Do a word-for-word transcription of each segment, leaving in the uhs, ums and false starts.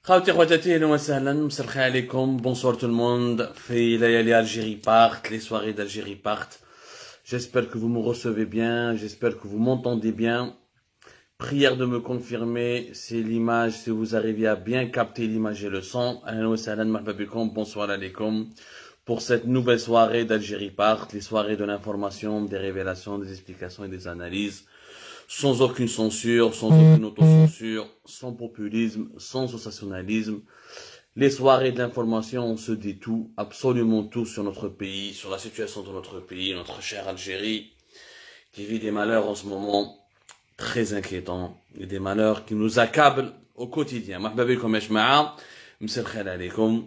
خواتي خواتاتي اهلا وسهلا مساء الخير عليكم bonsoir tout le monde في ليالي Algérie part les soirées d'Algérie partent. J'espère que vous me recevez bien, j'espère que vous m'entendez bien. Prière de me confirmer si l'image, si vous arrivez à bien capter l'image et le son. Ahlan wa sahlan, marhaba bikoum, bonsoir alaikum. Pour cette nouvelle soirée d'Algérie part, les soirées de l'information, des révélations, des explications et des analyses. Sans aucune censure, sans aucune autocensure, sans populisme, sans sensationnalisme. Les soirées de l'information, on se dit tout, absolument tout sur notre pays, sur la situation de notre pays, notre chère Algérie, qui vit des malheurs en ce moment très inquiétants, et des malheurs qui nous accablent au quotidien. مرحبا بكم يا جماعة, مساء الخير عليكم.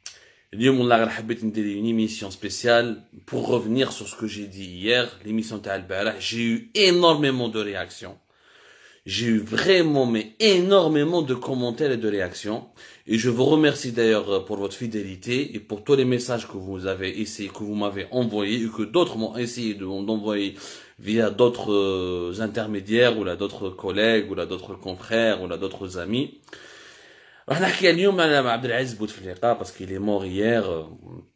اليوم والله حبيت ندير une émission spéciale pour revenir sur ce que j'ai dit hier, l'émission تاع البارح. J'ai eu énormément de réactions. J'ai eu vraiment mais énormément de commentaires et de réactions. Et je vous remercie d'ailleurs pour votre fidélité et pour tous les messages que vous avez essayé, que vous m'avez envoyés et que d'autres m'ont essayé d'envoyer via d'autres euh, intermédiaires ou là d'autres collègues ou là d'autres confrères ou là d'autres amis. راح نحكي اليوم على عبد العزيز بوتفليقة parce qu'il est mort hier, euh,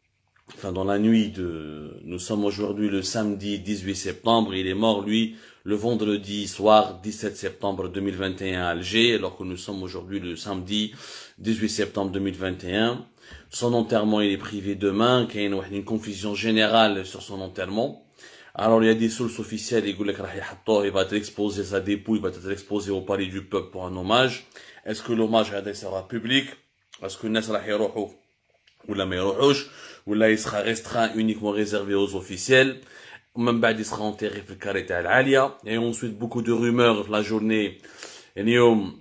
enfin dans la nuit de, nous sommes aujourd'hui le samedi dix-huit septembre, il est mort lui le vendredi soir dix-sept septembre deux mille vingt et un à Alger, alors que nous sommes aujourd'hui le samedi dix-huit septembre deux mille vingt et un. Son enterrement il est privé demain, qu'il y a une confusion générale sur son enterrement. Alors il y a des sources officielles, il va être exposé, sa dépouille va être exposée au palais du peuple pour un hommage. Est-ce que l'hommage sera public? Est-ce que الناس راح يروحوا ولا ما يروحوش ولا il sera restreint uniquement réservé aux officiels? ومن بعد il sera enterré في الكاري تاع العالية. Et ensuite beaucoup de rumeurs la journée. اليوم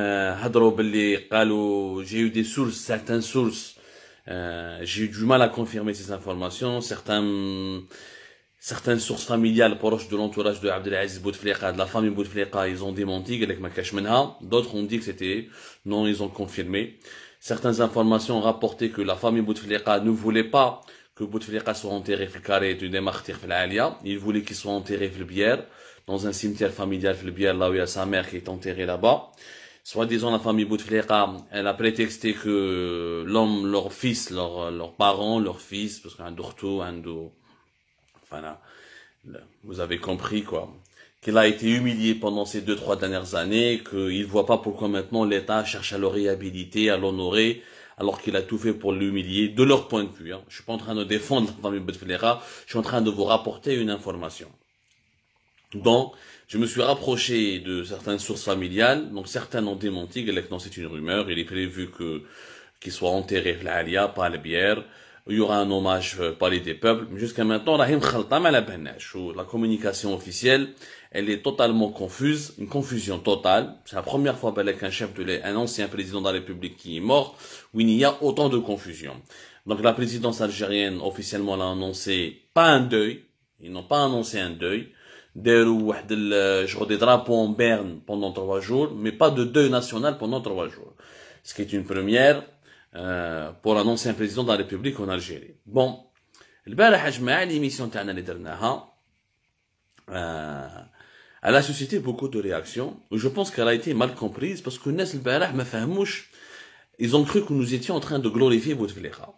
هضروا باللي قالوا, j'ai eu des sources, certaines sources, euh, j'ai eu du mal à confirmer ces informations. Certains Certaines sources familiales proches de l'entourage de Abdelaziz Bouteflika, de la famille Bouteflika, ils ont démenti, d'autres ont dit que c'était, non, ils ont confirmé. Certaines informations ont rapporté que la famille Bouteflika ne voulait pas que Bouteflika soit enterré dans le carré du démartir dans l'Alia. Ils voulaient qu'il soit enterré dans le Bière, dans un cimetière familial dans le Bière, là où il y a sa mère qui est enterrée là-bas. Soit disant la famille Bouteflika, elle a prétexté que l'homme, leur fils, leurs leurs parents, leur fils, parce qu'un dourtou, un do, voilà, vous avez compris quoi, qu'il a été humilié pendant ces deux trois dernières années, qu'il ne voit pas pourquoi maintenant l'État cherche à le réhabiliter, à l'honorer, alors qu'il a tout fait pour l'humilier, de leur point de vue. Hein. Je suis pas en train de défendre la famille Bouteflika, je suis en train de vous rapporter une information. Donc, je me suis rapproché de certaines sources familiales, donc certaines ont démenti, que non, c'est une rumeur, il est prévu que qu'il soit enterré à l'Alia, pas à la bière. Il y aura un hommage palais des peuples, mais jusqu'à maintenant, la communication officielle, elle est totalement confuse, une confusion totale. C'est la première fois qu'un chef de l'État, un ancien président de la République qui est mort, où il y a autant de confusion. Donc la présidence algérienne, officiellement, l'a annoncé pas un deuil, ils n'ont pas annoncé un deuil, des drapeaux en berne pendant trois jours, mais pas de deuil national pendant trois jours. Ce qui est une première, Euh, pour un ancien président de la République en Algérie. Bon, البارح يا جماعة l'émission تاعنا اللي درناها elle a suscité beaucoup de réactions. Je pense qu'elle a été mal comprise parce que الناس البارح ما فهموش, ils ont cru que nous étions en train de glorifier Bouteflika.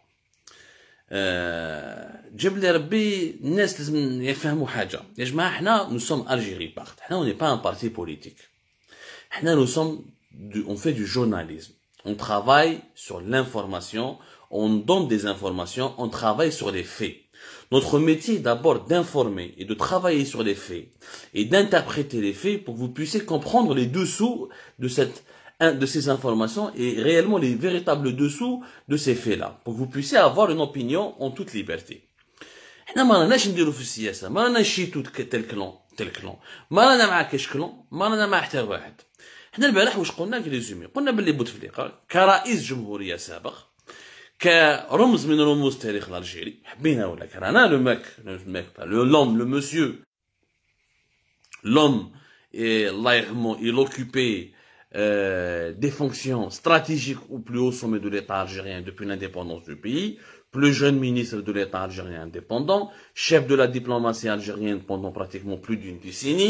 جاب لي ربي الناس لازم يفهموا حاجة يا جماعة, احنا nous sommes Algérie part, احنا on n'est pas un parti politique, احنا nous sommes du, on fait du journalisme. On travaille sur l'information, on donne des informations, on travaille sur les faits. Notre métier est d'abord d'informer et de travailler sur les faits et d'interpréter les faits pour que vous puissiez comprendre les dessous de cette, de ces informations et réellement les véritables dessous de ces faits-là, pour que vous puissiez avoir une opinion en toute liberté. احنا ما راناش نديرو في السياسة, ما رانا نشيتو تل كلون تل كلون, ما رانا مع كاش كلون, ما رانا مع حتى واحد. احنا البارح واش قلنا في ريزومي, قلنا باللي بوتفليقة كرئيس جمهورية سابق, كرمز من رموز تاريخ الالجيري, حبينا ولا كرهنا, لو ماك لو لوم لو مسيو l'homme et الله يرحمه, il occupait euh, des fonctions stratégiques au plus haut sommet de l'État algérien depuis l'indépendance du pays, plus jeune ministre de l'État algérien indépendant, chef de la diplomatie algérienne pendant pratiquement plus d'une décennie,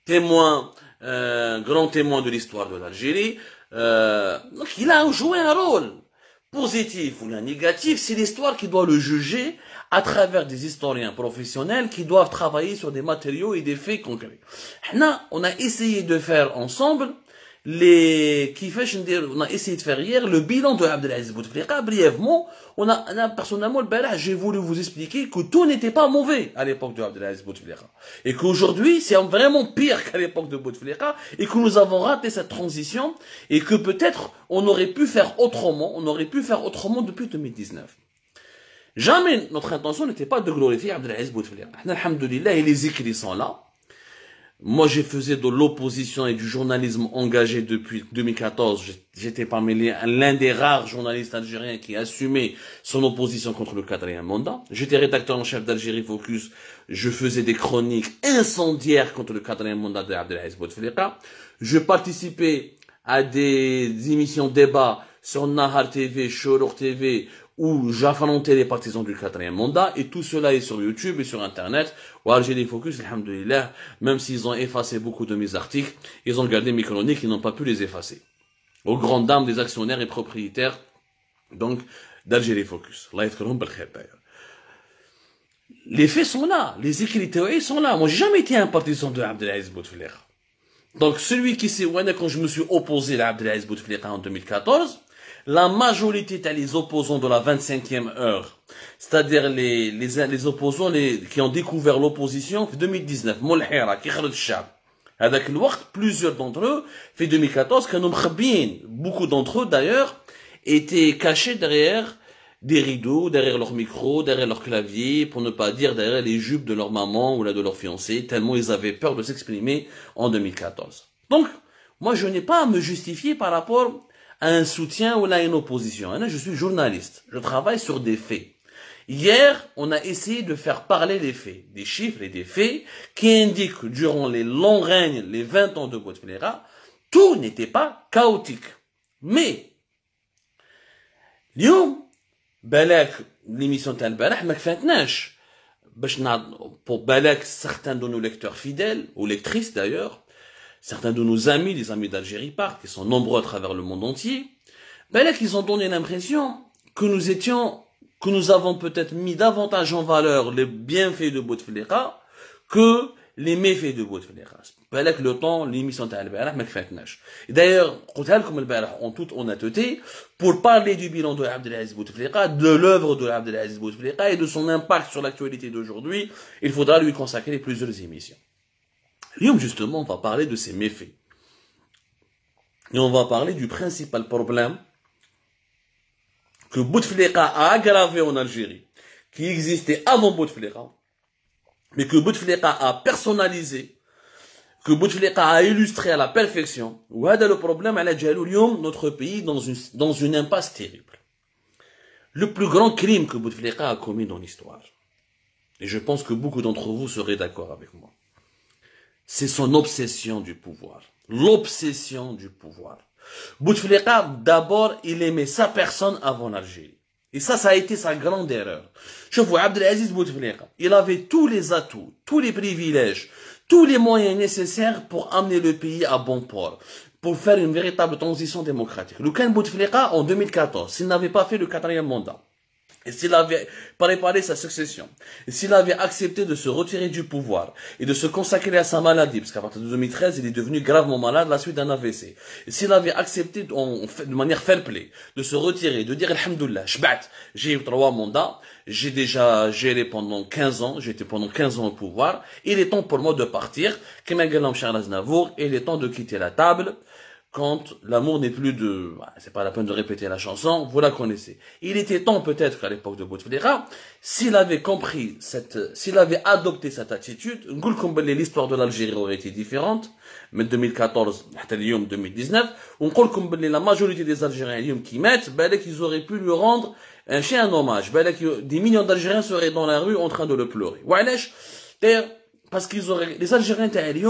témoin, euh, grand témoin de l'histoire de l'Algérie. Euh, donc il a joué un rôle positif ou négatif, c'est l'histoire qui doit le juger à travers des historiens professionnels qui doivent travailler sur des matériaux et des faits concrets. Là, on a essayé de faire ensemble les qui fait on a essayé de faire hier le bilan de Abdelaziz Bouteflika brièvement. On a, on a personnellement le balai, j'ai voulu vous expliquer que tout n'était pas mauvais à l'époque de Abdelaziz Bouteflika et qu'aujourd'hui c'est vraiment pire qu'à l'époque de Bouteflika et que nous avons raté cette transition et que peut-être on aurait pu faire autrement, on aurait pu faire autrement depuis deux mille dix-neuf. Jamais notre intention n'était pas de glorifier Abdelaziz Bouteflika. Alhamdoulilah, et les écrits sont là. Moi, je faisais de l'opposition et du journalisme engagé depuis deux mille quatorze. J'étais parmi les, l'un des rares journalistes algériens qui assumait son opposition contre le quatrième mandat. J'étais rédacteur en chef d'Algérie Focus. Je faisais des chroniques incendiaires contre le quatrième mandat de Abdelaziz Bouteflika. Je participais à des émissions débat sur Nahar T V, Chorour T V, où j'affrontais les partisans du quatrième mandat, et tout cela est sur YouTube et sur Internet, ou Algérie Focus, alhamdoulilah, même s'ils ont effacé beaucoup de mes articles, ils ont gardé mes chroniques, ils n'ont pas pu les effacer. Aux grandes dames des actionnaires et propriétaires, donc, d'Algérie Focus. Les faits sont là, les écrits théoriques sont là. Moi, j'ai jamais été un partisan de Abdelaziz Bouteflika. Donc, celui qui s'est, quand je me suis opposé à Abdelaziz Bouteflika en deux mille quatorze, la majorité des opposants de la vingt-cinquième heure, c'est-à-dire les, les, les opposants les, qui ont découvert l'opposition en deux mille dix-neuf, Moulhira, qui kharaj al-Shab. Avec le waqt, plusieurs d'entre eux, fait deux mille quatorze, que nous mkhabbin, beaucoup d'entre eux d'ailleurs, étaient cachés derrière des rideaux, derrière leur micro, derrière leur clavier, pour ne pas dire derrière les jupes de leur maman ou là de leur fiancé, tellement ils avaient peur de s'exprimer en deux mille quatorze. Donc, moi je n'ai pas à me justifier par rapport à un soutien ou à une opposition. Je suis journaliste, je travaille sur des faits. Hier, on a essayé de faire parler les faits, des chiffres et des faits qui indiquent que durant les longs règnes, les vingt ans de Bouteflika, tout n'était pas chaotique. Mais, اليوم بالك l'émission تاع البارح ما كفاتناش باش pour بالك certains de nos lecteurs fidèles ou lectrices d'ailleurs, certains de nos amis, les amis d'Algérie Park, qui sont nombreux à travers le monde entier, ben là qu'ils ont donné l'impression que nous étions, que nous avons peut-être mis davantage en valeur les bienfaits de Bouteflika que les méfaits de Bouteflika. Ben là que le temps, l'émission t'a al-Barah, ma kfatnash. Et d'ailleurs, comme al-Barah, en toute honnêteté, pour parler du bilan de Abdelaziz Bouteflika, de l'œuvre de Abdelaziz Bouteflika et de son impact sur l'actualité d'aujourd'hui, il faudra lui consacrer plusieurs émissions. Et justement, on va parler de ces méfaits. Et on va parler du principal problème que Bouteflika a aggravé en Algérie, qui existait avant Bouteflika, mais que Bouteflika a personnalisé, que Bouteflika a illustré à la perfection. Ou est le problème à la Djalourium, notre pays, dans une, dans une impasse terrible. Le plus grand crime que Bouteflika a commis dans l'histoire, et je pense que beaucoup d'entre vous seraient d'accord avec moi, c'est son obsession du pouvoir. L'obsession du pouvoir. Bouteflika, d'abord, il aimait sa personne avant l'Algérie. Et ça, ça a été sa grande erreur. Je vois Abdelaziz Bouteflika. Il avait tous les atouts, tous les privilèges, tous les moyens nécessaires pour amener le pays à bon port, pour faire une véritable transition démocratique. Le Ken Bouteflika, en deux mille quatorze, s'il n'avait pas fait le quatrième mandat, et s'il avait préparé sa succession, et s'il avait accepté de se retirer du pouvoir et de se consacrer à sa maladie, parce qu'à partir de deux mille treize, il est devenu gravement malade à la suite d'un A V C, et s'il avait accepté en, de manière fair play de se retirer, de dire alhamdoulilah, shbat, j'ai eu trois mandats, j'ai déjà géré pendant quinze ans, j'étais pendant quinze ans au pouvoir, il est temps pour moi de partir, il est temps de quitter la table, quand l'amour n'est plus de... C'est pas la peine de répéter la chanson, vous la connaissez. Il était temps peut-être qu'à l'époque de Bouteflika, s'il avait compris cette... S'il avait adopté cette attitude, l'histoire de l'Algérie aurait été différente, mais deux mille quatorze, deux mille dix-neuf, on la majorité des Algériens qui mettent, ils auraient pu lui rendre un chien un hommage. Des millions d'Algériens seraient dans la rue en train de le pleurer. Parce qu'ils auraient... Les Algériens,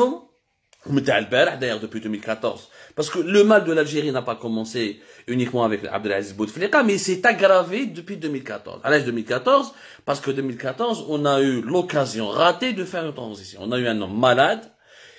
d'ailleurs depuis deux mille quatorze, parce que le mal de l'Algérie n'a pas commencé uniquement avec Abdelaziz Bouteflika, mais s'est aggravé depuis deux mille quatorze. À l'âge deux mille quatorze, parce que deux mille quatorze, on a eu l'occasion ratée de faire une transition. On a eu un homme malade,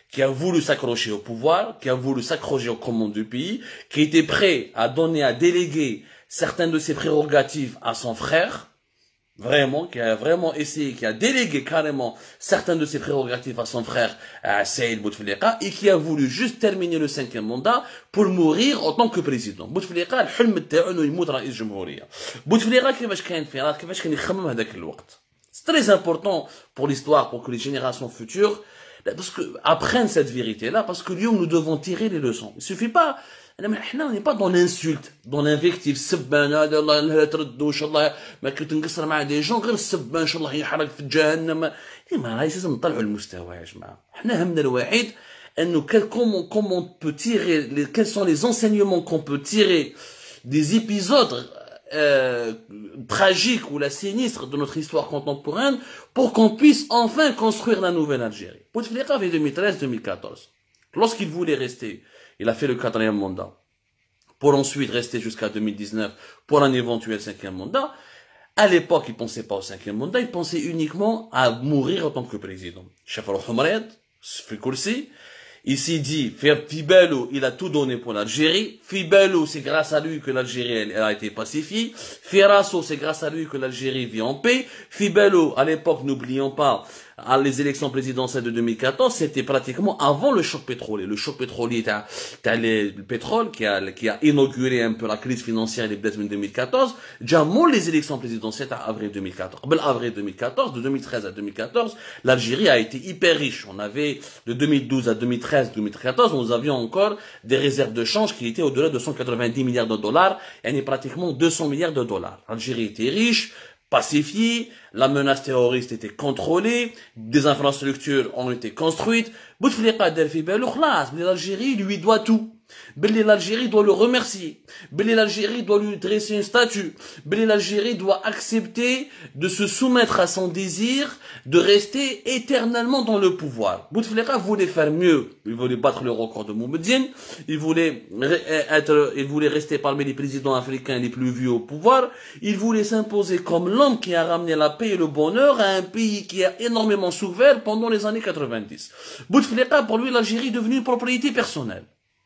qui a voulu s'accrocher au pouvoir, qui a voulu s'accrocher aux commandes du pays, qui était prêt à donner, à déléguer certaines de ses prérogatives à son frère, vraiment, qui a vraiment essayé, qui a délégué carrément certaines de ses prérogatives à son frère, à Saïd Bouteflika, et qui a voulu juste terminer le cinquième mandat pour mourir en tant que président. Bouteflika, الحلم تاعو انه يموت رئيس جمهورية. Bouteflika كيفاش كان في كيفاش كان يخمم هذاك الوقت. C'est très important pour l'histoire, pour que les générations futures, parce que, apprennent cette vérité-là, parce que nous, nous devons tirer les leçons. Il suffit pas, on n'est pas dans l'insulte, dans l'invective, سبان هذا الله لا تردوا ان شاء الله ما كنت نقصر مع دي جون غير السبان ان شاء الله يحرق في جهنم. ما راهيش لازم نطلعوا المستوى يا جماعه. احنا همنا الوحيد انه comment comment on peut tirer les, quels sont les enseignements qu'on peut tirer des épisodes Euh, tragique ou la sinistre de notre histoire contemporaine pour qu'on puisse enfin construire la nouvelle Algérie. Bouteflika avait deux mille treize deux mille quatorze. Lorsqu'il voulait rester, il a fait le quatrième mandat pour ensuite rester jusqu'à deux mille dix-neuf pour un éventuel cinquième mandat. À l'époque, il pensait pas au cinquième mandat, il pensait uniquement à mourir en tant que président. Chef al-Humriyad, Fikursi, il s'est dit, Fibello, il a tout donné pour l'Algérie. Fibello, c'est grâce à lui que l'Algérie elle, elle a été pacifiée. Firasso, c'est grâce à lui que l'Algérie vit en paix. Fibello, à l'époque, n'oublions pas, à les élections présidentielles de deux mille quatorze, c'était pratiquement avant le choc pétrolier. Le choc pétrolier, t'as, t'as les, le pétrole qui a, qui a inauguré un peu la crise financière des deux mille quatorze. Jamon, les élections présidentielles à avril deux mille quatorze. Ben, avril deux mille quatorze, de deux mille treize à deux mille quatorze, l'Algérie a été hyper riche. On avait, de deux mille douze à deux mille treize, deux mille quatorze, nous avions encore des réserves de change qui étaient au-delà de cent quatre-vingt-dix milliards de dollars, et pratiquement deux cents milliards de dollars. L'Algérie était riche, pacifiée, la menace terroriste était contrôlée, des infrastructures ont été construites. Bouteflika der fi balou khlas, l'Algérie lui doit tout. L'Algérie doit le remercier. L'Algérie doit lui dresser une statue. L'Algérie doit accepter de se soumettre à son désir de rester éternellement dans le pouvoir. Bouteflika voulait faire mieux. Il voulait battre le record de Moumedine. Il voulait être, il voulait rester parmi les présidents africains les plus vieux au pouvoir. Il voulait s'imposer comme l'homme qui a ramené la paix et le bonheur à un pays qui a énormément souffert pendant les années quatre-vingt-dix. Bouteflika, pour lui, l'Algérie est devenue une propriété personnelle.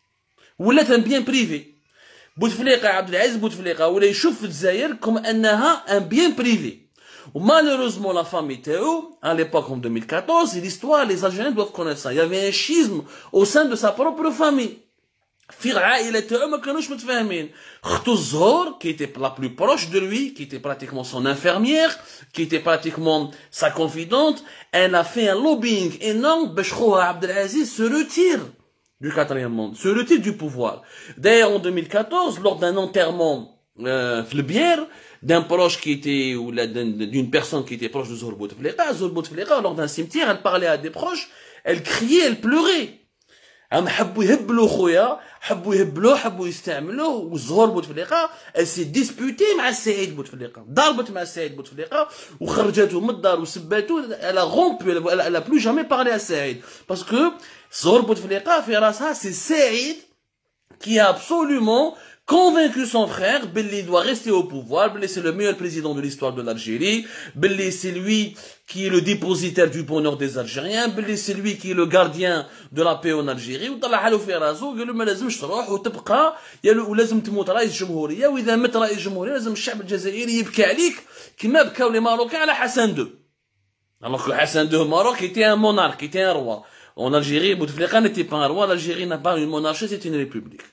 ولات un bien privé. Bouteflika Abdelaziz Bouteflika ولا يشوف في الجزائر comme انها un bien privé. Malheureusement la famille Théo, à l'époque en deux mille quatorze, et l'histoire, les Algériens doivent connaître ça. Il y avait un schisme au sein de sa propre famille. في العائلة تاعو ما كانوش متفاهمين. اختو الزهور qui était la plus proche de lui, qui était pratiquement son infirmière, qui était pratiquement sa confidente, elle a fait un lobbying énorme باش خوها Abdelaziz se retire du quatrième monde, se retire du pouvoir. D'ailleurs, en deux mille quatorze, lors d'un enterrement euh, Flebière, d'un proche qui était, ou d'une personne qui était proche de Zohor Bouteflika, Zohor Bouteflika, lors d'un cimetière, elle parlait à des proches, elle criait, elle pleurait. هم حبوا يهبلوا خويا حبوا يهبلوه حبوا يستعملوه وزهور بوتفليقه elle s'est disputée مع سعيد بوتفليقه ضربت مع سعيد بوتفليقه وخرجته من الدار وسبته elle a rompu elle a plus jamais parlé à Saïd parce que زهور بوتفليقه في راسها c'est Saïd qui a absolument convaincu son frère, Belli doit rester au pouvoir, Belli c'est le meilleur président de l'histoire de l'Algérie, Belli c'est lui qui est le dépositaire du bonheur des Algériens, Belli c'est lui qui est le gardien de la paix en Algérie, وطلع له في راسه قال له ما لازمش تروح وتبقى ولازم تموت رئيس جمهورية وإذا مت رئيس جمهورية لازم الشعب الجزائري يبكي عليك كما بكاو لي ماروكان على حسن deux. Alors que Hassan deux au Maroc était un monarque, était un roi. En Algérie, Bouteflika n'était pas un roi, l'Algérie n'a pas une monarchie, c'est une république.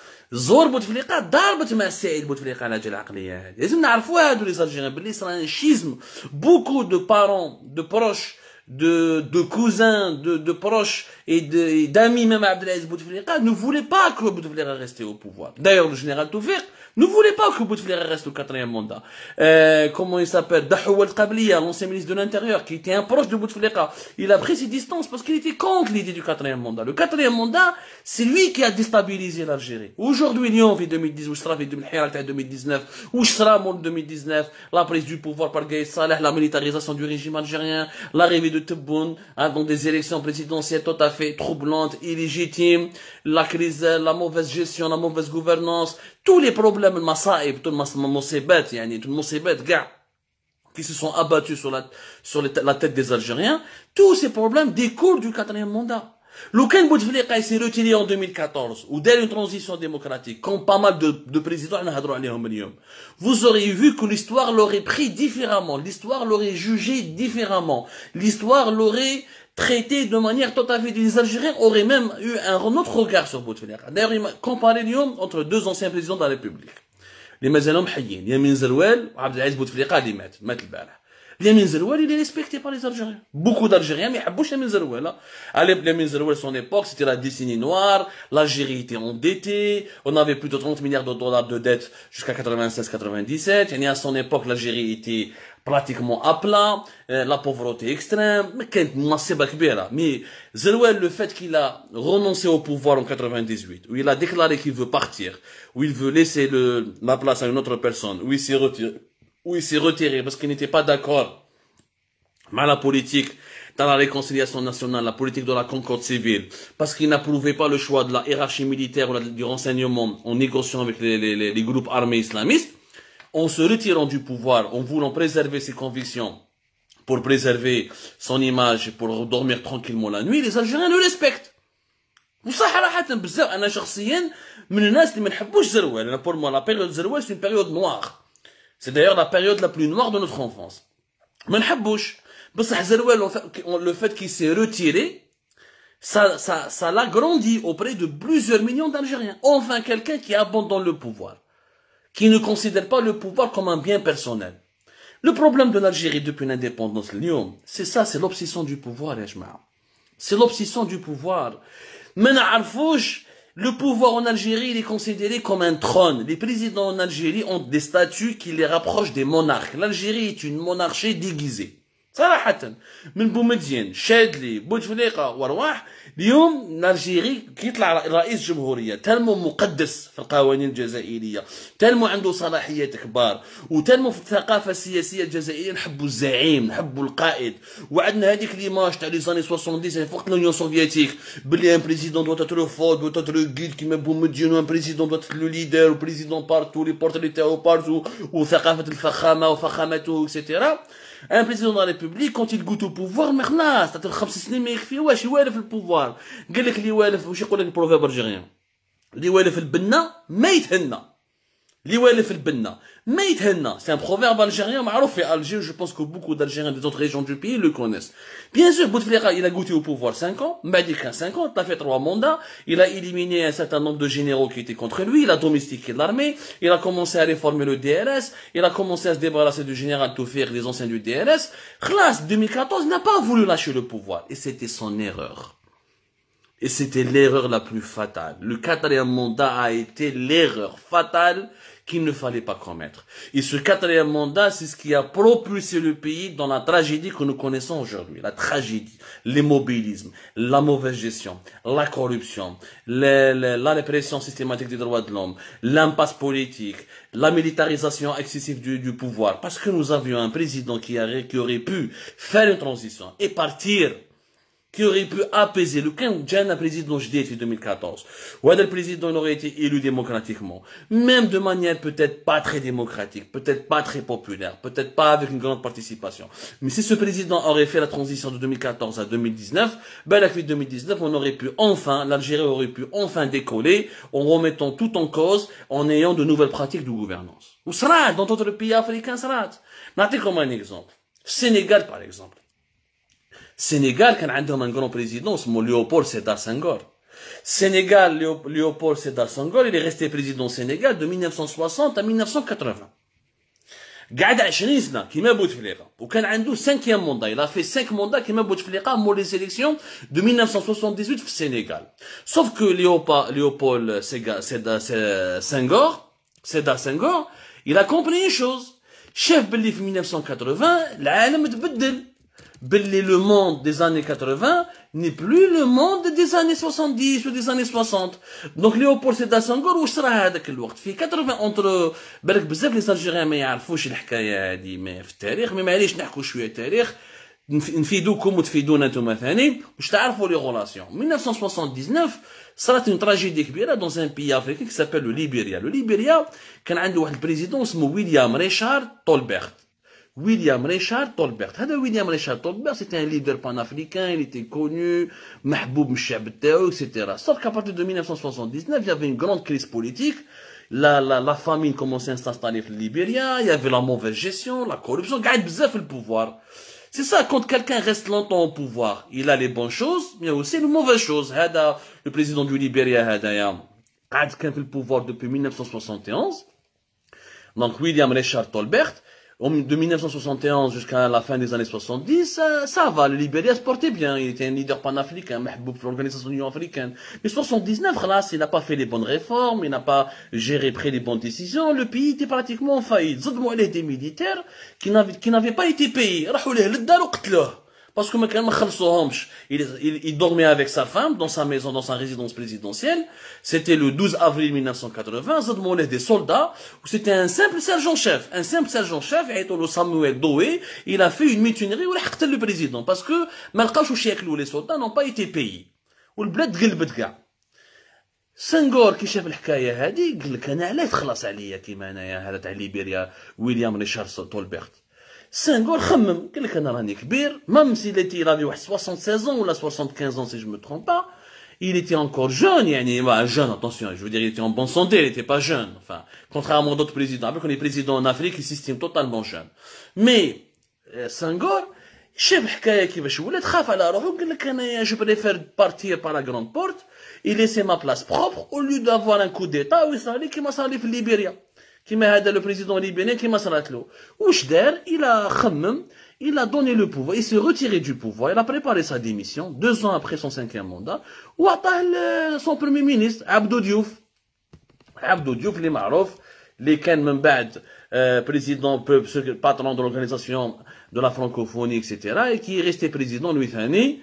زور بوتفليقه ضربت مع سعيد بوتفليقه على هذه العقليه هذه لازم نعرفوا هادو لي زالجيريان بلي صرا ان شيزم بوكو دو بارون دو بروش de, de cousins, de, de proches et d'amis même à Abdelaziz Bouteflika ne voulaient pas que Bouteflika reste au pouvoir. D'ailleurs, le général Toufik ne voulait pas que Bouteflika reste au quatrième mandat. Euh, comment il s'appelle? Dahoua El-Qabliya, l'ancien ministre de l'Intérieur, qui était un proche de Bouteflika. Il a pris ses distances parce qu'il était contre l'idée du quatrième mandat. Le quatrième mandat, c'est lui qui a déstabilisé l'Algérie. Aujourd'hui, Lyon vit deux mille dix, ou sera vit deux mille dix-neuf, ou sera en deux mille dix-neuf, la prise du pouvoir par Gaïd Saleh, la militarisation du régime algérien, l'arrivée de Tebboune, hein, dans des élections présidentielles tout à fait troublantes, illégitimes, la crise, la mauvaise gestion, la mauvaise gouvernance, tous les problèmes, le masaïb, tout le moussibet, yani, tout le moussibet, gars, qui se sont abattus sur la, sur la tête des Algériens, tous ces problèmes découlent du quatrième mandat. لو كان بوتفليقه s'est retiré en deux mille quatorze ou dès une transition démocratique comme pas mal de, de présidents نهضروا عليهم اليوم, vous auriez vu que l'histoire l'aurait pris différemment, l'histoire l'aurait jugé différemment, l'histoire l'aurait traité de manière tout à fait. Les Algériens auraient même eu un autre regard sur Bouteflika. D'ailleurs, il m'a comparé l'homme entre deux anciens présidents de la République. Les مازالهم حيين, Yamin Zerouel ou Abdelaziz Bouteflika اللي مات, مات البارح. Yamin Zerouel, il est respecté par les Algériens. Beaucoup d'Algériens, mais ils n'aiment pas Yamin Zerouel. Allez, Yamin Zerouel, son époque, c'était la décennie noire, l'Algérie était endettée, on avait plus de trente milliards de dollars de dettes jusqu'à quatre-vingt-seize quatre-vingt-dix-sept, et à son époque, l'Algérie était pratiquement à plat, euh, la pauvreté extrême, mais كانت مصيبة كبيرة. Mais Zerouel, le fait qu'il a renoncé au pouvoir en quatre-vingt-dix-huit, où il a déclaré qu'il veut partir, où il veut laisser le, la place à une autre personne, où il s'est retiré, où il s'est retiré parce qu'il n'était pas d'accord avec la politique dans la réconciliation nationale, la politique de la concorde civile, parce qu'il n'approuvait pas le choix de la hiérarchie militaire ou du renseignement en négociant avec les, les, les, les groupes armés islamistes, en se retirant du pouvoir, en voulant préserver ses convictions, pour préserver son image et pour dormir tranquillement la nuit, les Algériens le respectent. وصراحة بزاف أنا شخصيا من الناس اللي ما نحبوش زروال. أنا pour moi la période زروال c'est une période noire. C'est d'ailleurs la période la plus noire de notre enfance. ما نحبوش بصح زروال le fait qu'il s'est retiré, ça ça ça l'a grandi auprès de plusieurs millions d'Algériens. Enfin quelqu'un qui abandonne le pouvoir, qui ne considère pas le pouvoir comme un bien personnel. Le problème de l'Algérie depuis l'indépendance, c'est ça, c'est l'obsession du pouvoir, ya jma'a. C'est l'obsession du pouvoir. Mais n'arfouche, le pouvoir en Algérie, il est considéré comme un trône. Les présidents en Algérie ont des statuts qui les rapprochent des monarques. L'Algérie est une monarchie déguisée. صراحة من بومدين شادلي بوتفليقة ورواح اليوم الجيري كيطلع رئيس جمهورية تلمو مقدس في القوانين الجزائرية, تلمو عنده صلاحيات كبار, وتلمو في الثقافة السياسية الجزائرية نحبوا الزعيم, نحبوا القائد. وعندنا هذيك ليماج تاع لي زاني سبعين في وقت l'Union soviétique بلي ان بريزيدون دوت être fort, doit être le guide كيما بومدين, وان بريزيدون دوت être le leader, وبريزيدون بارتو, لي بورتري تاعو بارتو, وثقافة الفخامة وفخامته اكسيتيرا. Un président de la République, quand il goûte au pouvoir, mais خلاص, c'est-à-dire خمس سنين ما يكفي واش يوالف البوفوار. قال لك اللي يوالف واش يقول لك البروفيرب الجيريان, اللي يوالف البنة ما يتهنى. اللي يوالف البنة ما يتهنى. C'est un proverbe algérien معروف في Alger. Je pense que beaucoup d'Algériens des autres régions du pays le connaissent. Bien sûr, Bouteflika, il a goûté au pouvoir cinq ans, Mbadika cinq ans, il a fait trois mandats, il a éliminé un certain nombre de généraux qui étaient contre lui, il a domestiqué l'armée, il a commencé à réformer le D R S, il a commencé à se débarrasser du général Toufir, les anciens du D R S. Khlas, deux mille quatorze, n'a pas voulu lâcher le pouvoir. Et c'était son erreur. Et c'était l'erreur la plus fatale. Le quatrième mandat a été l'erreur fatale qu'il ne fallait pas commettre. Et ce quatrième mandat, c'est ce qui a propulsé le pays dans la tragédie que nous connaissons aujourd'hui. La tragédie, l'immobilisme, la mauvaise gestion, la corruption, la, la, la répression systématique des droits de l'homme, l'impasse politique, la militarisation excessive du, du pouvoir. Parce que nous avions un président qui, a, qui aurait pu faire une transition et partir, qui aurait pu apaiser. Le quand j'ai un président جديد en deux mille quatorze, وهذا le président il aurait été élu démocratiquement, même de manière peut-être pas très démocratique, peut-être pas très populaire, peut-être pas avec une grande participation. Mais si ce président aurait fait la transition de deux mille quatorze à deux mille dix-neuf, ben la deux mille dix-neuf, on aurait pu enfin, l'Algérie aurait pu enfin décoller en remettant tout en cause, en ayant de nouvelles pratiques de gouvernance. Ou sera dans d'autres pays africains, sera. N'attendez comme un exemple. Sénégal par exemple. Sénégal كان عندهم un grand président اسمه Léopold Sédar Senghor. Sénégal, Léopold Sédar Senghor, il est resté président au Sénégal de mille neuf cent soixante à mille neuf cent quatre-vingts. قعد عشرين سنة كيما بوتفليقة وكان عنده cinquième mandat. Il a fait cinq mandats كيما بوتفليقة pour les élections de mille neuf cent soixante-dix-huit au Sénégal. Sauf que Léopold Sédar Senghor, Sédar Senghor, il a compris une chose. Chef باللي في mille neuf cent quatre-vingts العالم تبدل. Le monde des années quatre-vingts n'est plus le monde des années soixante-dix ou des années soixante. Donc Léopold Sédar Senghor واش صرا هذاك الوقت في quatre-vingts entre بالك بزاف لي الجيريان ما يعرفوش الحكايه هذه ما في التاريخ. مي معليش نحكوا شويه تاريخ نفيدوكم وتفيدونا انتم ثاني واش تعرفوا لي غولاسيون. mille neuf cent soixante-dix-neuf صارت une tragédie كبيره dans un pays africain qui s'appelle le Libéria. Le Libéria كان عنده واحد البريزيدون اسمه ويليام ريشارد تولبرت. William Richard Tolbert. William Richard Tolbert, c'était un leader panafricain, il était connu, mahboub mshabtao, et cetera. Sauf qu'à partir de mille neuf cent soixante-dix-neuf, il y avait une grande crise politique. La, la, la famine commençait à s'installer au Libéria, il y avait la mauvaise gestion, la corruption, gagne bzaf le pouvoir. C'est ça, quand quelqu'un reste longtemps au pouvoir, il a les bonnes choses, mais il y a aussi les mauvaises choses. Hada, le président du Libéria, Hadaya, a le pouvoir depuis mille neuf cent soixante et onze. Donc, William Richard Tolbert, de mille neuf cent soixante et onze jusqu'à la fin des années soixante-dix, ça, ça va, le Libéria se portait bien, il était un leader panafricain, mahboub pour l'organisation de l'Union africaine. Mais soixante-dix-neuf, là, il n'a pas fait les bonnes réformes, il n'a pas géré, pris les bonnes décisions, le pays était pratiquement en faillite. Zodmo, il des militaires qui n'avaient, qui n'avaient pas été payés. Parce que il, il, il dormait avec sa femme dans sa maison, dans sa résidence présidentielle. C'était le douze avril mille neuf cent quatre-vingts. Zadmouleh des soldats, où c'était un simple sergent-chef. Un simple sergent-chef, Samuel Doé, il a fait une mutinerie où il a le président. Parce que, les soldats n'ont pas été payés. Ou le bled قلبت كاع. سنغور كي شاف الحكايه هذه قال لك انا علاش تخلص عليا كيما انايا هذا تاع ليبيريا ويليام ريشارد تولبرت. Senghor خمم قال لك انا راني كبير même s'il était il avait soixante-seize ans ou la soixante-quinze ans si je me trompe pas, il était encore jeune يعني bah, jeune attention, je veux dire il était en bonne santé, il n'était pas jeune, enfin contrairement à d'autres présidents. Après qu'on est président en Afrique, ils s'estiment totalement jeunes. Mais euh, Senghor شاف الحكايه كيفاش ولات خاف على روحو قال لك انا je préfère partir par la grande porte et laisser ma place propre au lieu d'avoir un coup d'état ويصرالي كيما صارلي في ليبيريا. كما هذا le président libérien كما صرات له. واش دار؟ il a خمم, il a donné le pouvoir, il s'est retiré du pouvoir, il a préparé sa démission deux ans après son cinquième mandat وعطاه son premier ministre عبدو ديوف. عبدو ديوف اللي معروف اللي كان من بعد président patron de l'organisation de la francophonie et cetera et qui est resté président lui ثاني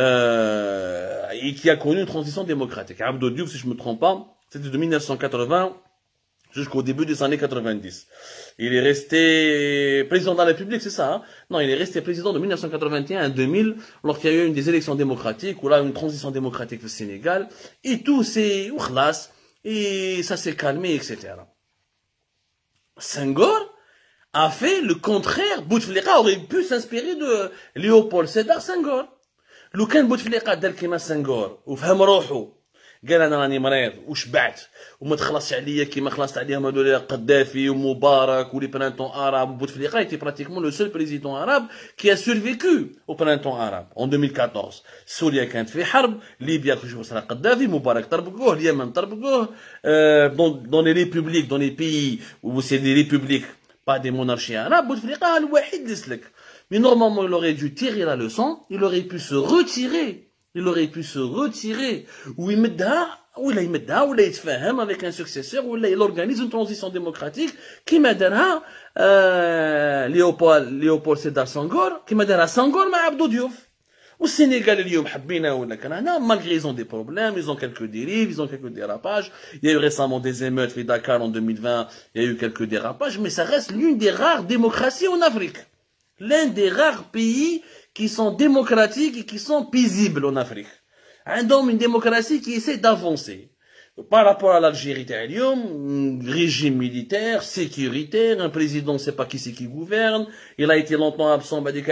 et qui a connu une transition démocratique. Abdou Diouf, si je me trompe pas, c'était de mille neuf cent quatre-vingts jusqu'au début des années quatre-vingt-dix. Il est resté président de la République, c'est ça, hein? Non, il est resté président de mille neuf cent quatre-vingt-un à deux mille, lorsqu'il y a eu une des élections démocratiques, ou là, une transition démocratique au Sénégal, et tout s'est, et ça s'est calmé, et cetera. Senghor a fait le contraire. Bouteflika aurait pu s'inspirer de Léopold Sédar Senghor. لو كان بوتفليقة دار كيما سنغور وفهم روحو قال انا راني مريض وشبعت وما تخلصش عليا كيما خلصت عليهم هذول قدافي ومبارك ولي برانتون arabe. Bouteflika était pratiquement le seul président arabe qui a survécu au printemps arabe en deux mille quatorze. سوريا كانت في حرب, ليبيا كنشوفوا صرا قدافي, مبارك طربقوه, اليمن طربقوه. dans dans les républiques, dans les pays où c'est des républiques pas des monarchies arabes, Bouteflika الوحيد اللي سلك. Mais normalement, il aurait dû tirer la leçon, il aurait pu se retirer, il aurait pu se retirer, ou il mettra, ou il mettra, ou il يتفاهم avec un successeur, ou il organise une transition démocratique, qui m'aidera, euh, Léopold, Léopold Sédar Senghor, qui m'aidera Senghor, mais Abdou Diouf. Au Sénégal, اليوم حبينا ولا كرهنا, malgré ils ont des problèmes, ils ont quelques dérives, ils ont quelques dérapages. Il y a eu récemment des émeutes à Dakar en deux mille vingt, il y a eu quelques dérapages, mais ça reste l'une des rares démocraties en Afrique. L'un des rares pays qui sont démocratiques et qui sont paisibles en Afrique. Un homme, une démocratie qui essaie d'avancer. Par rapport à l'Algérie, un régime militaire, sécuritaire, un président, on ne sait pas qui c'est qui gouverne, il a été longtemps absent, le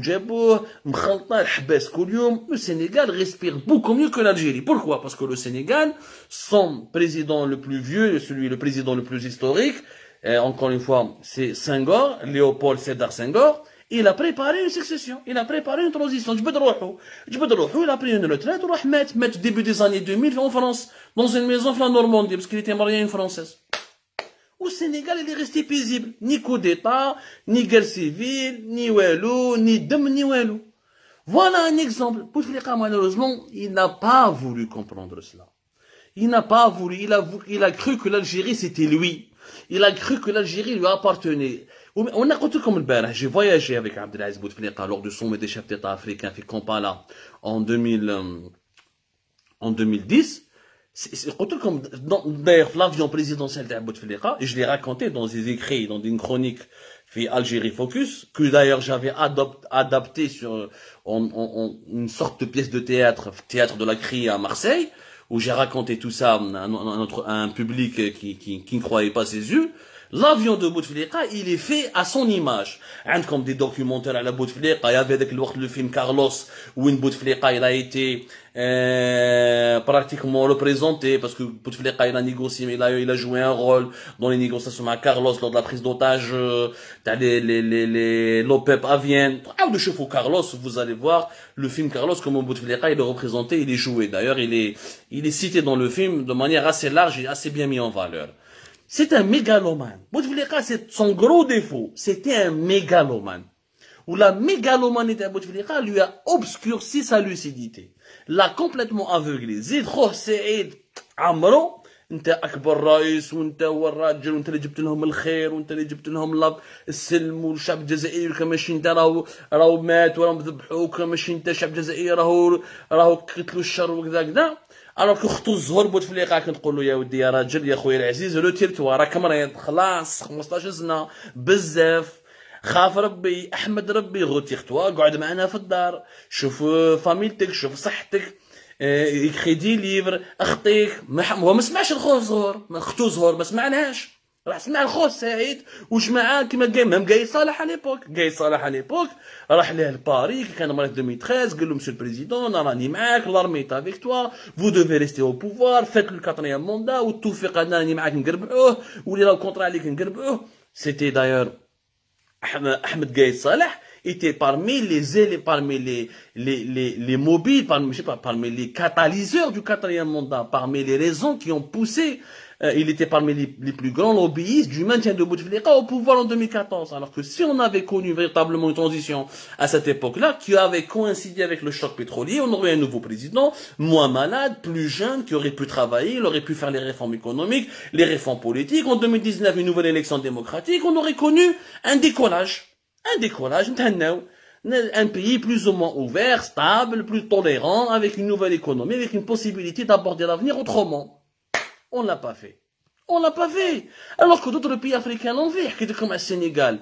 Sénégal respire beaucoup mieux que l'Algérie. Pourquoi? Parce que le Sénégal, son président le plus vieux, celui, le président le plus historique, et encore une fois, c'est Senghor, Léopold Sédar Senghor. Il a préparé une succession, il a préparé une transition. جبد روحو, جبد روحو, il a pris une retraite, وراح مات, مات début des années deux mille en France, dans une maison en Normandie, parce qu'il était marié à une Française. Au Sénégal, il est resté paisible. Ni coup d'état, ni guerre civile, ni walou, ni dam, ni walou. Voilà un exemple. Bouteflika, malheureusement, il n'a pas voulu comprendre cela. Il n'a pas voulu, il a, il a cru que l'Algérie c'était lui. Il a cru que l'Algérie lui appartenait. On a قلت لكم البارح, j'ai voyagé avec Abdelaziz Bouteflika lors du sommet des chefs d'État africains في Kampala en deux mille, en deux mille dix. قلت لكم d'ailleurs l'avion présidentiel de Bouteflika, et je l'ai raconté dans des écrits, dans une chronique في Algérie Focus, que d'ailleurs j'avais adapté sur en, en, en une sorte de pièce de théâtre, théâtre de la Crie à Marseille, où j'ai raconté tout ça à un, à un public qui, qui, qui ne croyait pas ses yeux. L'avion de Bouteflika, il est fait à son image. Comme des documentaires à la Bouteflika, il y avait avec le film Carlos, où Bouteflika, il a été euh, pratiquement représenté, parce que Bouteflika, il a négocié, il a, il a joué un rôle dans les négociations à Carlos, lors de la prise d'otage, euh, les, les, les, les, l'OPEP à Vienne. Ah, de chef au Carlos, vous allez voir le film Carlos, comment Bouteflika, il est représenté, il est joué. D'ailleurs, il est, il est cité dans le film de manière assez large et assez bien mis en valeur. C'est un mégalomane. Bouteflika, c'est son gros défaut. C'était un mégalomane. Où la mégalomanie de Bouteflika lui a obscurci sa lucidité. L'a complètement aveuglé. Zid Khoh Saïd Amro, انت اكبر رئيس وانت هو الراجل وانت اللي جبت لهم الخير وانت اللي جبت لهم السلم والشعب الجزائري كماشي انت راهو راهو مات وراهم ذبحوك كماشي انت الشعب الجزائري راهو راهو قتلوا الشر وكذا كذا. Alors que خطو الزهور بوتفليقه كنقول له يا ودي يا راجل يا خويا العزيز رو تيرتوا راك مريض خلاص خمسطاش سنه بزاف خاف ربي احمد ربي غوتي ختوا قعد معنا في الدار شوف فاميلتك شوف صحتك يكري دي ليفر اخطيك هو ما سمعش الخو زهور اختو زهور ما سمعناش راح سمع الخو سعيد واش معاه كيما قال مام قاي صالح على ليبوك قاي صالح على ليبوك راح ليه لباري كي كان مريض ألفين وثلاثة عشر قال له مسيو البريزيدون انا راني معاك لارمي تا افيك توا فو دوفي ريستي او بوفوار فات لو كاتريام موندا والتوفيق انا راني معاك نقربعوه واللي راه كونطرا عليك نقربعوه. سيتي دايور احمد قايد صالح était parmi les parmi les les les les mobiles parmi je sais pas parmi les catalyseurs du quatrième mandat, parmi les raisons qui ont poussé euh, il était parmi les, les plus grands lobbyistes du maintien de Bouteflika au pouvoir en deux mille quatorze. Alors que si on avait connu véritablement une transition à cette époque-là qui avait coïncidé avec le choc pétrolier, on aurait un nouveau président moins malade, plus jeune, qui aurait pu travailler, il aurait pu faire les réformes économiques, les réformes politiques. En deux mille dix-neuf, une nouvelle élection démocratique, on aurait connu un décollage. Un décollage, un pays plus ou moins ouvert, stable, plus tolérant, avec une nouvelle économie, avec une possibilité d'aborder l'avenir autrement. On ne l'a pas fait. On l'a pas fait. Alors que d'autres pays africains l'ont fait. Comme le Sénégal.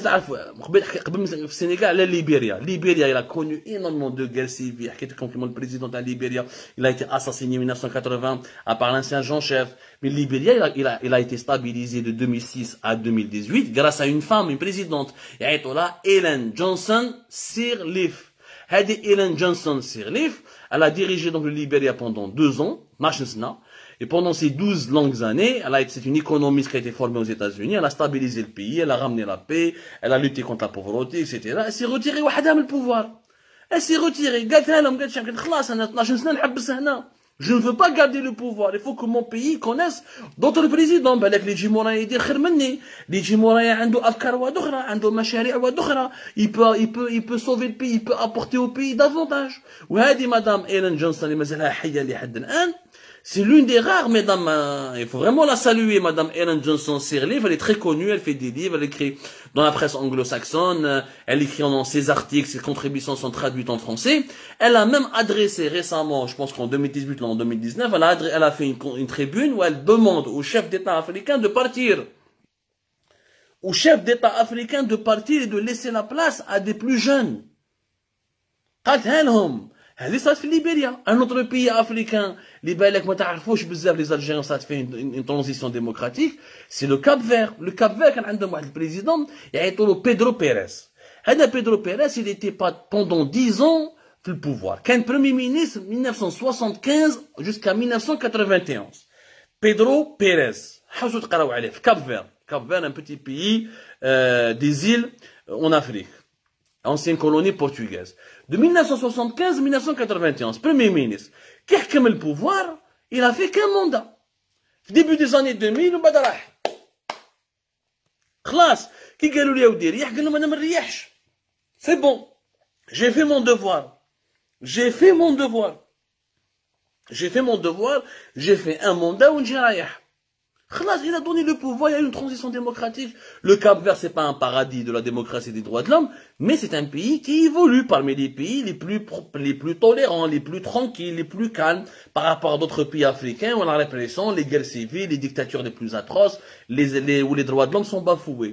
Le Sénégal, la Libéria. Libéria, il a connu énormément de guerres civiles. Comme le président de la Libéria, il a été assassiné en mille neuf cent quatre-vingts par l'ancien Jean-Chef. Mais Libéria, il a, il, a, il a été stabilisé de deux mille six à deux mille dix-huit grâce à une femme, une présidente. Et Ellen Johnson Sirleaf. Ellen Johnson Sirleaf, elle a dirigé donc le Libéria pendant deux ans. Et pendant ces douze longues années, elle a été, c'est une économiste qui a été formée aux États-Unis, elle a stabilisé le pays, elle a ramené la paix, elle a lutté contre la pauvreté, et cetera. Elle s'est retirée le pouvoir. Elle s'est retirée. Je ne veux pas garder le pouvoir. Il faut que mon pays connaisse d'autres présidents. بالك اللي يجي مورايا يدير خير مني. اللي يجي مورايا عنده أفكار واحدة أخرى، عنده مشاريع واحدة أخرى. Il peut, il peut, il peut sauver le pays, il peut apporter au pays davantage. وهذه مدام إيلين جونسون اللي مازالها حية لحد الآن. C'est l'une des rares, mesdames, euh, il faut vraiment la saluer, madame Ellen Johnson Sirleaf. Elle est très connue, elle fait des livres, elle écrit dans la presse anglo-saxonne, euh, elle écrit dans ses articles, ses contributions sont traduites en français. Elle a même adressé récemment, je pense qu'en deux mille dix-huit, là, en deux mille dix-neuf, elle a, elle a fait une, une tribune où elle demande aux chefs d'État africains de partir. Aux chefs d'État africains de partir et de laisser la place à des plus jeunes. قالتها لهم. هذه صارت في ليبيريا ان اوتر بيي افريكان اللي بالك ما تعرفوش بزاف لي زالجيريان صارت فيه اون ترانزيسيون ديموكراتيك سي لو كاب فير. لو كاب فير كان عندهم واحد البريزيدون يعيطوا له بيدرو بيريز. هذا بيدرو بيريز il était pas pendant dix ans في البوفوار كان بريمي مينيستر mille neuf cent soixante-quinze jusqu'à mille neuf cent quatre-vingt-onze. بيدرو بيريز حاولوا تقراو عليه في كاب فير. كاب فير ان بيتي بيي دي îles en Afrique, ancienne colonie portugaise. De mille neuf cent soixante-quinze à mille neuf cent quatre-vingt-onze, Premier ministre. Qui a le pouvoir, il a fait qu'un mandat. Au début des années deux mille, il a fait. خلاص كي قالوا لي ودي ريح قال لهم انا ما نريحش. C'est bon. J'ai fait mon devoir. J'ai fait mon devoir. J'ai fait mon devoir, j'ai fait un mandat ونجي رايح. خلاص, il a donné le pouvoir, il y a eu une transition démocratique. Le Cap-Vert, c'est pas un paradis de la démocratie et des droits de l'homme, mais c'est un pays qui évolue parmi les pays les plus, les plus tolérants, les plus tranquilles, les plus calmes par rapport à d'autres pays africains où la répression, les guerres civiles, les dictatures les plus atroces, les, les, où les droits de l'homme sont bafoués.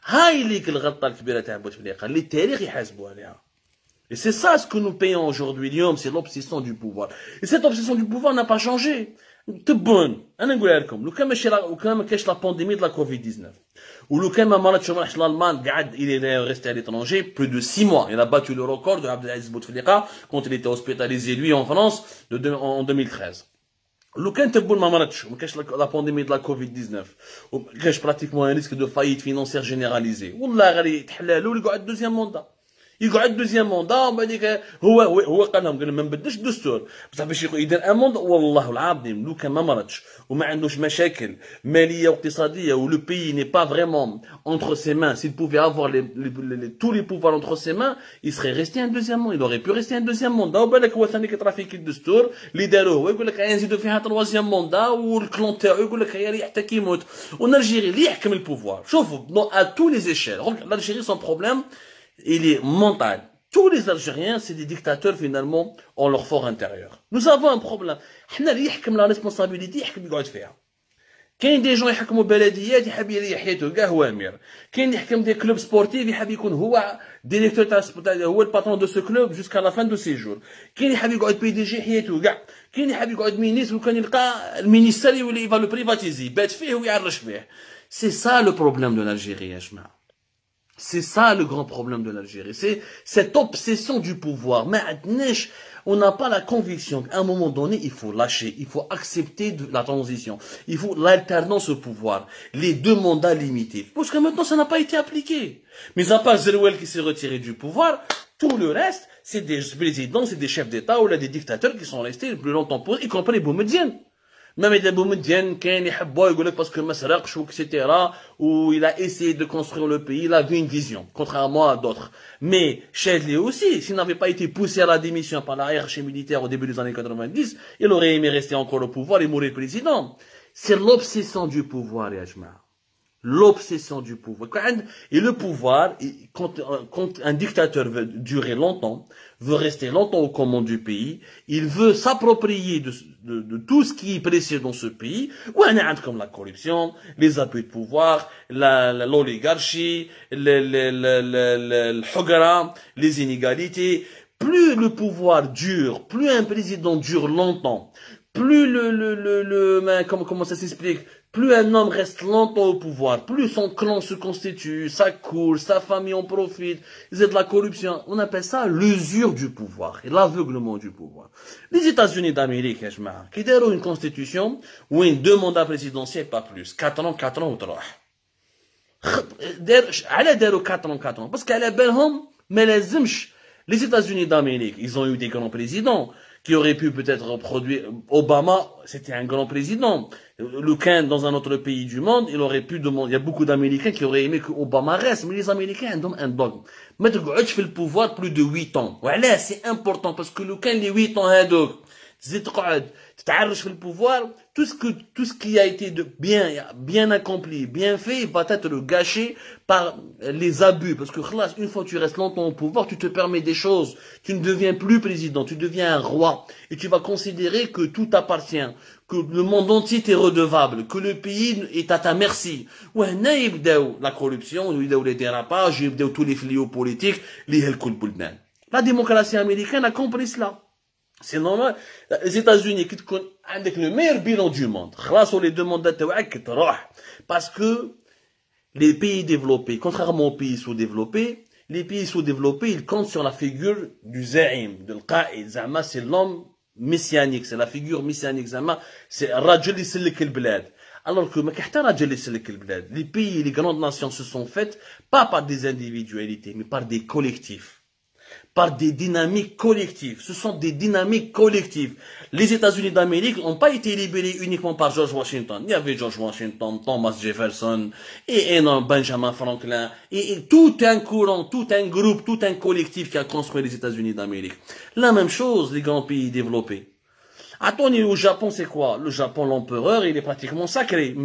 Et c'est ça ce que nous payons aujourd'hui, c'est l'obsession du pouvoir. Et cette obsession du pouvoir n'a pas changé. تبون انا نقول لكم لو كان ماشي لو كان ما كاش لا بانديمي دو لا كوفيد تسعطاش ولو كان ما مرضش ما راحش لالمان قعد il est resté à l'étranger plus de six mois il a battu le record de Abdelaziz Bouteflika quand il était hospitalisé lui en France en deux mille treize لو كان تبون ما مرضش وما كاش لا بانديمي دو لا كوفيد تسعطاش وما كاش براتيكمون ان ريسك دو فايت فينونسيير جينيراليزي والله غير يتحلالو ويقعد دوزيام موندا يقعد دوزيام موندا ومن بعد هو هو هو قال لهم قال ما نبدلش الدستور بصح باش يدير ان موندا والله العظيم لو كان ما مرضش وما عندوش مشاكل ماليه واقتصاديه ولو بيي ني با فريمون entre ses mains s'il pouvait avoir les, les, les, tous les pouvoirs entre ses mains il serait resté un deuxième mandat il aurait pu rester un deuxième mandat وبالك هو ثاني كيترافيك الدستور اللي داروه هو يقول لك غنزيدوا فيها تروازيام موندا والكلون تاعو يقول لك هي حتى كيموت ونالجيري اللي يحكم البوفوار شوفوا à tous les échelles l'Algérie son problème il est mental. Tous les Algériens, c'est des dictateurs finalement en leur fort intérieur. Nous avons un problème. حنا اللي يحكم la responsabilité يحكم يقعد فيها. كاين دي جون يحكموا بلديات يحب يريح حياته كاع هو امير. كاين يحكم دي كلوب سبورتيف يحب يكون هو ديريكتور تاع هو الباترون دو سو كلوب جوسكا لا فان دو سيجور. كاين يحب يقعد بي دي جي حياته كاع. كاين يحب يقعد مينيستر وكان يلقى المينيستر يولي يفا لو بريفاتيزي بات فيه ويعرش فيه. سي سا لو بروبليم دو l'Algérie يا جماعه. C'est ça le grand problème de l'Algérie. C'est cette obsession du pouvoir. Mais on n'a pas la conviction qu'à un moment donné, il faut lâcher. Il faut accepter de la transition. Il faut l'alternance au pouvoir. Les deux mandats limités. Parce que maintenant, ça n'a pas été appliqué. Mais à part Zerouel qui s'est retiré du pouvoir, tout le reste, c'est des présidents, c'est des chefs d'État ou là des dictateurs qui sont restés le plus longtemps possible, y compris les Boumediennes. Même les Boumediennes, كان يحبوا يقول لك parce que ما سرقش و et cetera où il a essayé de construire le pays, il a vu une vision, contrairement à d'autres. Mais Chadli aussi, s'il n'avait pas été poussé à la démission par la hiérarchie militaire au début des années quatre-vingt-dix, il aurait aimé rester encore au pouvoir et mourir président. C'est l'obsession du pouvoir, ya jma'. L'obsession du pouvoir. Et le pouvoir, quand, quand un dictateur veut durer longtemps, veut rester longtemps aux commandes du pays, il veut s'approprier de, de, de tout ce qui est précieux dans ce pays, ou un acte comme la corruption, les abus de pouvoir, l'oligarchie, le, le, le, le, le hogara, les inégalités. Plus le pouvoir dure, plus un président dure longtemps, plus le, le, le, le comment, comment ça s'explique? Plus un homme reste longtemps au pouvoir, plus son clan se constitue, ça coule, sa famille en profite, c'est de la corruption. On appelle ça l'usure du pouvoir et l'aveuglement du pouvoir. Les États-Unis d'Amérique, qui ont une constitution où ils deux mandats présidentiels, pas plus. quatre ans, quatre ans ou trois. Elle a quatre ans, quatre ans. Parce qu'elle a benhom, mais les États-Unis d'Amérique, ils ont eu des grands présidents qui auraient pu peut-être reproduire. Obama, c'était un grand président. Le Kent, dans un autre pays du monde, il aurait pu demander. Il y a beaucoup d'Américains qui auraient aimé que Obama reste, mais les Américains ont un dogme. Mettre Gouch fait le pouvoir plus de huit ans. Voilà, c'est important parce que le Kent, les huit ans, hein, donc, tu le pouvoir, tout ce que, tout ce qui a été de bien, bien accompli, bien fait, va être gâché par les abus. Parce que, une fois que tu restes longtemps au pouvoir, tu te permets des choses. Tu ne deviens plus président, tu deviens un roi. Et tu vas considérer que tout t'appartient, que le monde entier est redevable, que le pays est à ta merci. Ouais, la corruption, les dérapages, tous les fléaux politiques, la démocratie américaine a compris cela. C'est normal. Les États-Unis qui ont le meilleur bilan du monde. Les deux mandats parce que les pays développés, contrairement aux pays sous-développés, les pays sous-développés, ils comptent sur la figure du Za'im, de l'Qa'id. Zama, c'est l'homme messianique, c'est la figure messianique. Zama, c'est Rajal Yislik al-Blad. Alors que les pays et les grandes nations se sont faites, pas par des individualités, mais par des collectifs. Par des dynamiques collectives. Ce sont des dynamiques collectives. Les États-Unis d'Amérique n'ont pas été libérés uniquement par George Washington. Il y avait George Washington, Thomas Jefferson, et, et non, Benjamin Franklin, et, et tout un courant, tout un groupe, tout un collectif qui a construit les États-Unis d'Amérique. La même chose, les grands pays développés. Attendez, au Japon, c'est quoi? Le Japon, l'empereur, il est pratiquement sacré.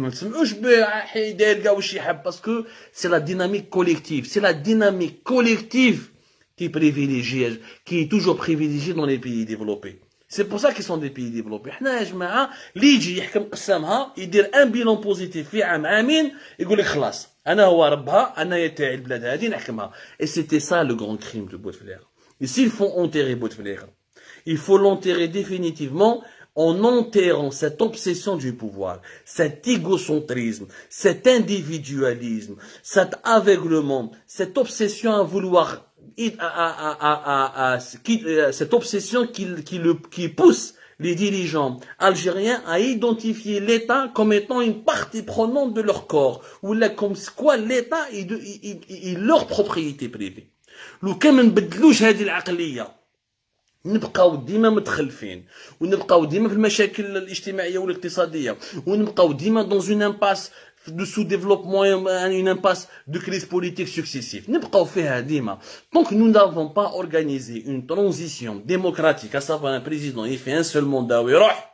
Parce que c'est la dynamique collective. C'est la dynamique collective qui est privilégié, qui est toujours privilégié dans les pays développés. C'est pour ça qu'ils sont des pays développés. حنا يا جماعة اللي يجي يحكم قسمها يدير ان بيلون بوزيتيف في عام عامين يقول لك خلاص انا هو ربها انا تاعي البلاد هذه نحكمها. Et c'était ça le grand crime de Bouteflika. Et s'ils font enterrer Bouteflika, il faut l'enterrer définitivement en enterrant cette obsession du pouvoir, cet égocentrisme, cet individualisme, cet aveuglement, cette obsession à vouloir, à, à, à, à, à, qui, cette obsession qui, qui, le, qui pousse les dirigeants algériens à identifier l'État comme étant une partie prenante de leur corps, ou là, comme quoi l'État est, de, est, est, est leur propriété privée. لو كان ما نبدلوش هذه العقليه نبقاو ديما متخلفين ونبقاو ديما في المشاكل الاجتماعيه والاقتصاديه ونبقاو ديما dans une impasse de sous-développement, une impasse de crise politique successive. نبقاو فيها ديما. Tant que nous n'avons pas organisé une transition démocratique, à savoir un président il fait un seul mandat ويروح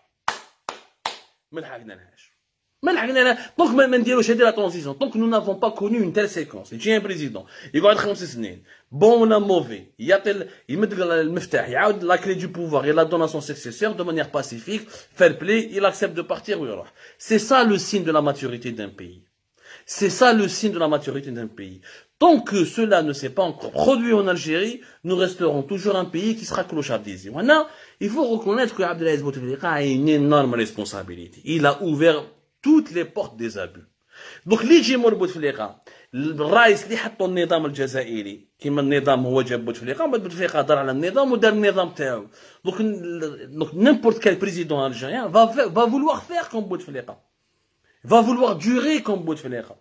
ما لحقنا لهاش. Donc, la transition, tant que nous n'avons pas connu une telle séquence, il y a un président, il va être خمس bon ou mauvais, il y a tel, il met la clé du pouvoir, il la donne à son successeur de manière pacifique, fair play, il accepte de partir. C'est ça le signe de la maturité d'un pays. C'est ça le signe de la maturité d'un pays. Tant que cela ne s'est pas encore produit en Algérie, nous resterons toujours un pays qui sera clochardisé. Maintenant, il faut reconnaître que Abdelaziz Bouteflika a une énorme responsabilité. Il a ouvert toutes les portes des abus. Donc, les جيمور بوتفليقة الرئيس اللي حطوا النظام الجزائري كيما النظام هو جاب بوتفليقة ومن بوتفليقة دار على النظام ودار النظام تاعو. Donc, donc n'importe quel président algérien va, va vouloir faire comme Bouteflika. Va vouloir durer comme Bouteflika.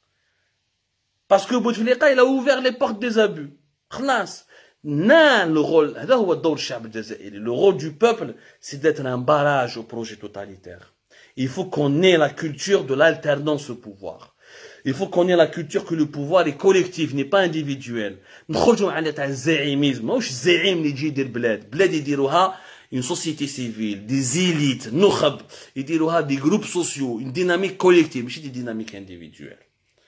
Parce que Bouteflika, il a ouvert les portes des abus. خلاص. Non, le rôle, هذا هو الدور الشعب الجزائري. Le rôle du peuple, c'est d'être un barrage au projet totalitaire. Il faut qu'on ait la culture de l'alternance au pouvoir. Il faut qu'on ait la culture que le pouvoir est collectif, n'est pas individuel. نخرجوا على تاع الزعيميزم، ماهوش الزعيم اللي يجي يدير بلاد، بلاد يديروها une société civile, des élites, نخب، يديروها des groupes sociaux, une dynamique collective, ماشي des dynamiques individuelles.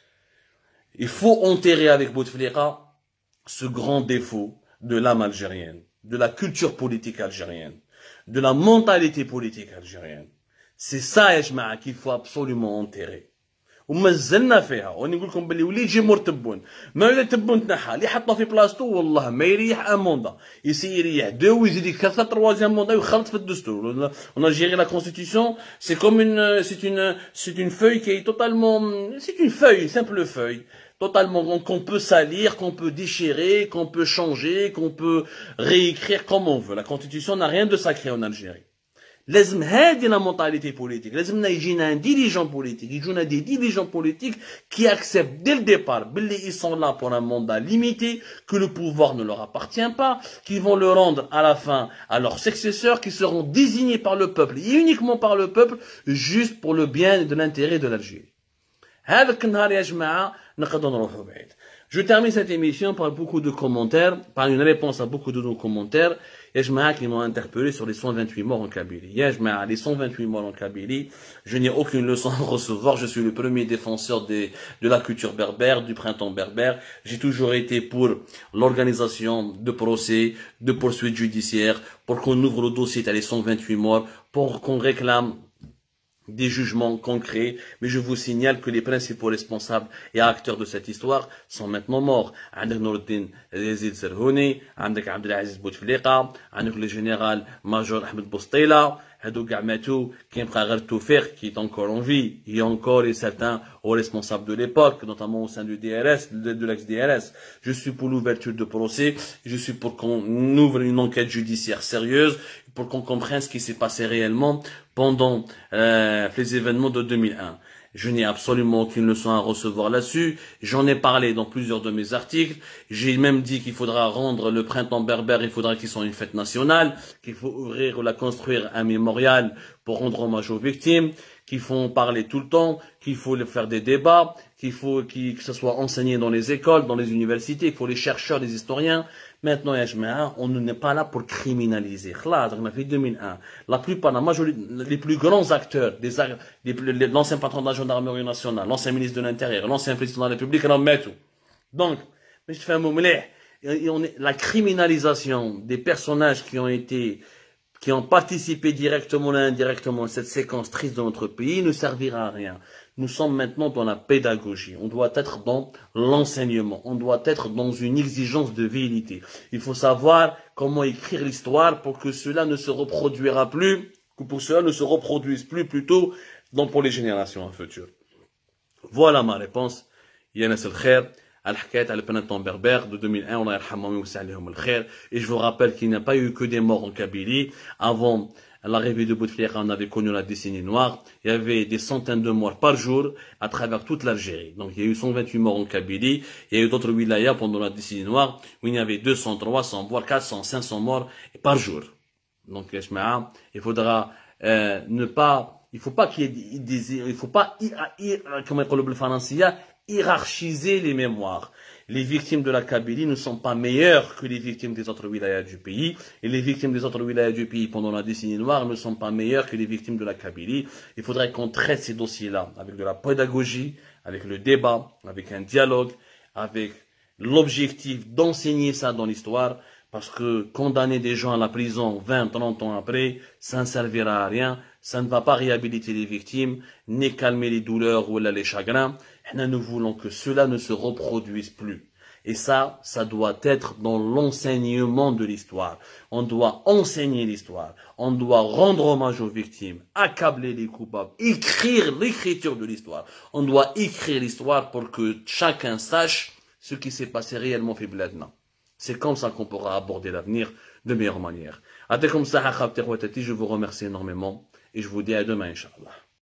Il faut enterrer avec Bouteflika ce grand défaut de l'âme algérienne, de la culture politique algérienne, de la mentalité politique algérienne. C'est ça يا جماعة qu'il faut absolument enterrer. وما زلنا فيها وانا نقول لكم باللي ولي يجي مور تبون ما ولا تبون تنحى اللي حطه في بلاصتو والله ما يريح ان موندا يسي يريح دو ويزيد يكثر تروازيام موندا ويخلط في الدستور. On a géré la constitution, c'est comme une c'est une c'est une feuille qui est totalement c'est une feuille, une simple feuille totalement qu'on peut salir, qu'on peut déchirer, qu'on peut changer, qu'on peut réécrire comme on veut. La constitution n'a rien de sacré en Algérie. لازم هذه la mentalité politique. لازمنا يجينا un dirigeant politique, يجونا des dirigeants politiques qui acceptent dès le départ باللي ils sont là pour un mandat limité, que le pouvoir ne leur appartient pas, qu'ils vont le rendre à la fin à leurs successeurs, qui seront désignés par le peuple et uniquement par le peuple, juste pour le bien et de l'intérêt de l'Algérie. هذاك النهار يا جماعة نقدروا نروحوا بعيد. Je termine cette émission par beaucoup de commentaires, par une réponse à beaucoup de nos commentaires. Il y a Jma'a qui m'ont interpellé sur les cent vingt-huit morts en Kabylie. Il y a Jma'a, les cent vingt-huit morts en Kabylie. Je n'ai aucune leçon à recevoir. Je suis le premier défenseur des, de la culture berbère, du printemps berbère. J'ai toujours été pour l'organisation de procès, de poursuites judiciaires, pour qu'on ouvre le dossier à les cent vingt-huit morts, pour qu'on réclame des jugements concrets, mais je vous signale que les principaux responsables et acteurs de cette histoire sont maintenant morts. عندك نور الدين يزيد زرهوني، عندك عبد العزيز بوتفليقة، عندك le général major Ahmed Boustela, هادو كاع ماتوا، كاين بقى غير التوفيق qui est encore en vie, il y a encore et certains aux responsables de l'époque, notamment au sein du D R S, de, de l'ex-D R S. Je suis pour l'ouverture de procès, je suis pour qu'on ouvre une enquête judiciaire sérieuse, pour qu'on comprenne ce qui s'est passé réellement pendant euh, les événements de deux mille un. Je n'ai absolument aucune leçon à recevoir là-dessus. J'en ai parlé dans plusieurs de mes articles. J'ai même dit qu'il faudra rendre le printemps berbère, il faudra qu'il soit une fête nationale, qu'il faut ouvrir ou la construire un mémorial pour rendre hommage aux victimes, qu'il faut en parler tout le temps, qu'il faut faire des débats, qu'il faut qu que ce soit enseigné dans les écoles, dans les universités, qu'il faut les chercheurs, les historiens. Maintenant, on n'est pas là pour criminaliser. On a fait deux mille un. La plupart, la majorité, les plus grands acteurs, l'ancien patron de la gendarmerie nationale, l'ancien ministre de l'Intérieur, l'ancien président de la République, on met tout. Donc, je fais un mot, la criminalisation des personnages qui ont été, qui ont participé directement ou indirectement à cette séquence triste de notre pays ne servira à rien. Nous sommes maintenant dans la pédagogie. On doit être dans l'enseignement. On doit être dans une exigence de vérité. Il faut savoir comment écrire l'histoire pour que cela ne se reproduira plus que pour cela ne se reproduise plus plutôt donc pour les générations futures. Voilà ma réponse. Yanas el Khair. Al-Hkayt al-Printemps berbère de deux mille un, on a et je vous rappelle qu'il n'y a pas eu que des morts en Kabylie. Avant l'arrivée de Bouteflika, on avait connu la décennie noire. Il y avait des centaines de morts par jour à travers toute l'Algérie. Donc il y a eu cent vingt-huit morts en Kabylie. Il y a eu d'autres wilayas pendant la décennie noire où il y avait deux cents, trois cents, voire quatre cents, cinq cents morts par jour. Donc il faudra euh, ne pas, il faut pas qu'il y ait des, il faut pas, comment on dit le français, hiérarchiser les mémoires. Les victimes de la Kabylie ne sont pas meilleures que les victimes des autres wilayas du pays, et les victimes des autres wilayas du pays pendant la décennie noire ne sont pas meilleures que les victimes de la Kabylie. Il faudrait qu'on traite ces dossiers-là avec de la pédagogie, avec le débat, avec un dialogue, avec l'objectif d'enseigner ça dans l'histoire, parce que condamner des gens à la prison vingt, trente ans après, ça ne servira à rien, ça ne va pas réhabiliter les victimes, ni calmer les douleurs ou les chagrins. Nous voulons que cela ne se reproduise plus. Et ça, ça doit être dans l'enseignement de l'histoire. On doit enseigner l'histoire. On doit rendre hommage aux victimes, accabler les coupables, écrire l'écriture de l'histoire. On doit écrire l'histoire pour que chacun sache ce qui s'est passé réellement fait Bladna. C'est comme ça qu'on pourra aborder l'avenir de meilleure manière. Je vous remercie énormément et je vous dis à demain, Inch'Allah.